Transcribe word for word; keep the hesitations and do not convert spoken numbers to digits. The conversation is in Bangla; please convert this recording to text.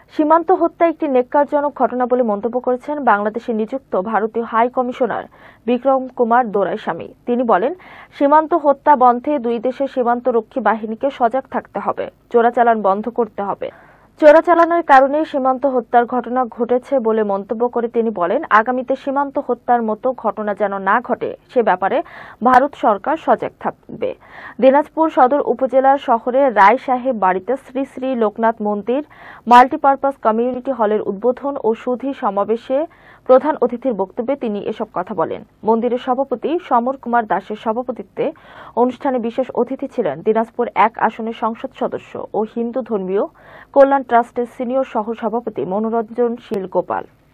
সীমান্ত হত্যা একটি ন্যক্কারজনক ঘটনা বলে মন্তব্য করেছেন বাংলাদেশে নিযুক্ত ভারতীয় হাই কমিশনার বিক্রম কুমার দোরাইস্বামী। তিনি বলেন, সীমান্ত হত্যা বন্ধে দুই দেশের সীমান্তরক্ষী বাহিনীকে সজাগ থাকতে হবে, চোরাচালান বন্ধ করতে হবে। চোরাচালানের কারণে সীমান্ত হত্যার ঘটনা ঘটেছে বলে মন্তব্য করে তিনি বলেন, আগামীতে সীমান্ত হত্যার মতো ঘটনা যেন না ঘটে সে ব্যাপারে ভারত সরকার সজাগ থাকবে। দিনাজপুর সদর উপজেলার শহরের রায় সাহেব বাড়িতে শ্রী শ্রী লোকনাথ মন্দির মাল্টিপারপাস কমিউনিটি হলের উদ্বোধন ও সুধী সমাবেশে প্রধান অতিথির বক্তব্যে তিনি এসব কথা বলেন। মন্দিরের সভাপতি সমর কুমার দাসের সভাপতিত্বে অনুষ্ঠানে বিশেষ অতিথি ছিলেন দিনাজপুর এক আসনের সংসদ সদস্য ও হিন্দু ধর্মীয় কল্যাণ ট্রাস্টের সিনিয়র সহ সভাপতি মনোরঞ্জন শীল গোপাল।